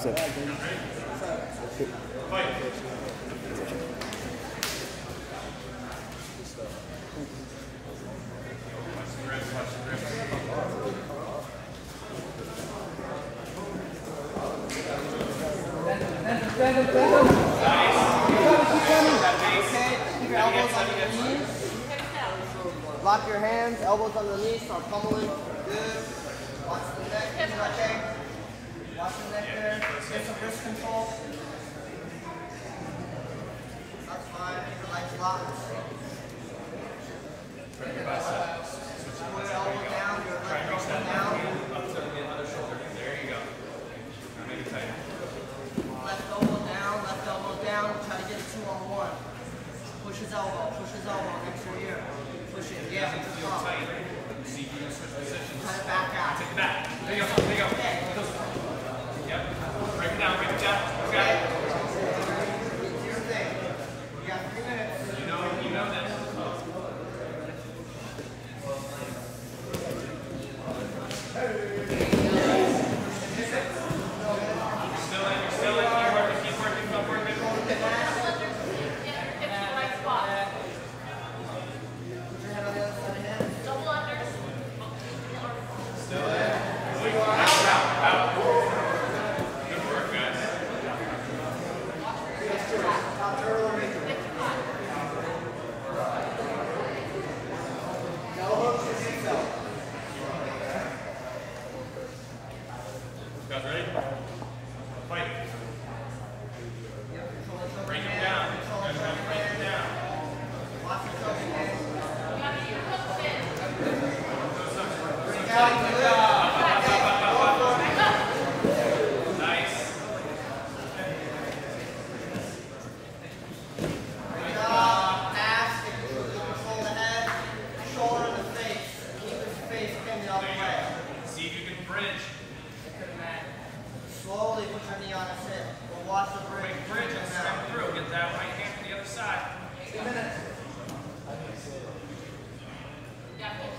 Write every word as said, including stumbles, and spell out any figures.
Sit. Fight. Stand up, stand up. Okay, keep your elbows on your knees. Lock your hands, elbows on the knees, start pummeling. Good. Watch the neck, okay? Watch the neck there. Get some wrist control. That's fine. Keep your legs locked. Put your elbow down, your leg goes down. Up to the other shoulder. There you go. Now make it tighter. Left elbow down, left elbow down. Try to get a two on one. Push his elbow, push his elbow next to your ear. Push it, yeah. It doesn't feel tight. See if you can switch positions. Try to back out. Take it back. There you go. There you go. Okay. Yep. Break it down. Break it down. Okay. Do your thing. You got three minutes. You know. You know this. Still in. You're still in. Keep working. Keep working. Keep working. Guys ready? Fight. Bring him down. Guys have to bring him down. Nice. Good job. Ass, control the head, shoulder, the face. Keep his face pinned the other way. See if you can bridge. Slowly put your knee on his hip. We'll watch the bridge. Quick bridge and step through. Get that right hand to the other side. Two minutes. Yeah.